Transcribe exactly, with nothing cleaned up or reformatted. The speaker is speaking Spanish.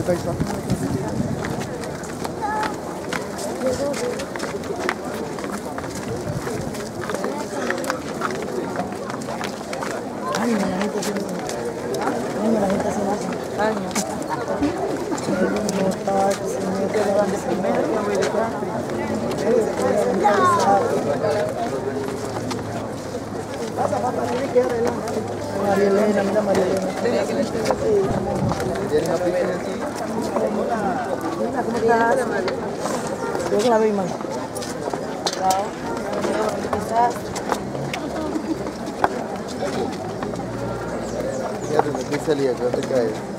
Año, la gente se Año, la gente se hace. Año. No estaba señor que le van a decir, pasa, papá, tiene que adelante. María Elena, mira María Elena. ¿Cómo estás? Yo que la veo, man. Fíjate, me salía, que no te caes.